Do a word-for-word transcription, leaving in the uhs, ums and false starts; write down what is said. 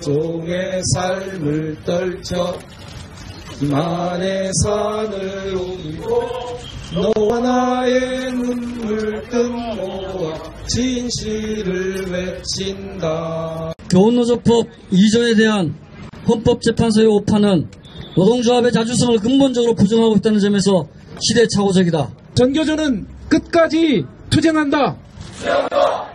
종의 삶을 떨쳐 기만의 산을 옮기고 너와 나의 눈물 뜬 모아 진실을 외친다. 교원노조법 이 조에 대한 헌법재판소의 오판은 노동조합의 자주성을 근본적으로 부정하고 있다는 점에서 시대착오적이다. 전교조는 끝까지 투쟁한다. 투쟁한다.